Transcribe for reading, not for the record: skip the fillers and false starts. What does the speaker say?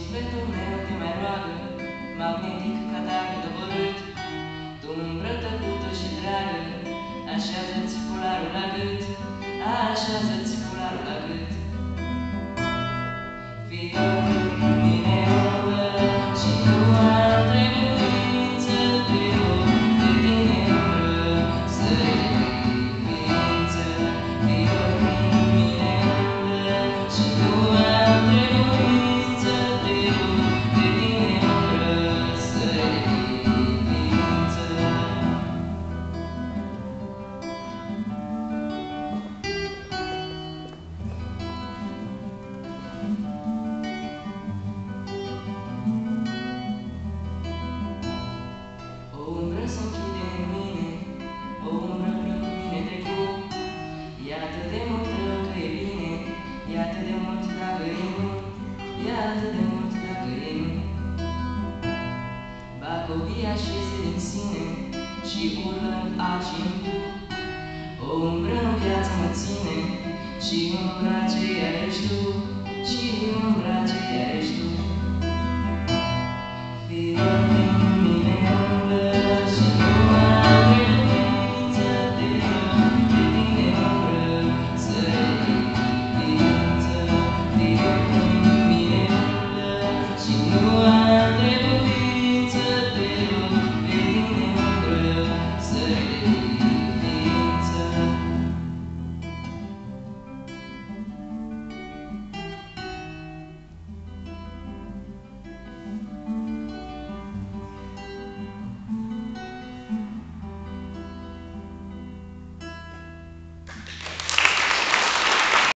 sufletul meu te mai roagă, magnetic ca tare doborât. Tu umbră tăcută și dragă, așează-ți fularul la gât, așează-ți fularul la gât. Fiul mine umblă și tu am trebuință, te rog de tine umbră să-i devii ființă. Fiul mine umblă și tu am trebuință, te rog de tine umbră să-i devii ființă. O umbră se închide în mine, o umbră prin mine trecut. E atât de mult rău că e bine, e atât de mult dacă e nu, e atât de mult dacă e nu. Bacovia și iese din sine și urlă în aci în tu. O umbră în viață mă ține și umbra aceea ești tu, și umbra